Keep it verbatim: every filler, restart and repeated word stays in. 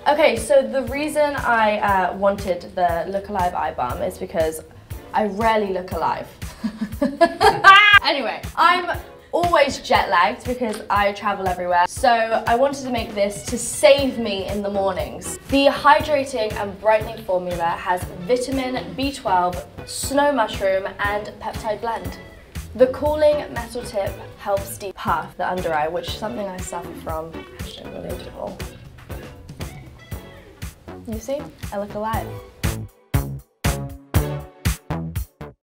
Okay, so the reason I uh, wanted the Look Alive eye balm is because I rarely look alive. Anyway, I'm always jet lagged because I travel everywhere. So I wanted to make this to save me in the mornings. The hydrating and brightening formula has vitamin B twelve, snow mushroom and peptide blend. The cooling metal tip helps deep puff the under eye, which is something I suffer from. Hashtag relatable. You see, I look alive.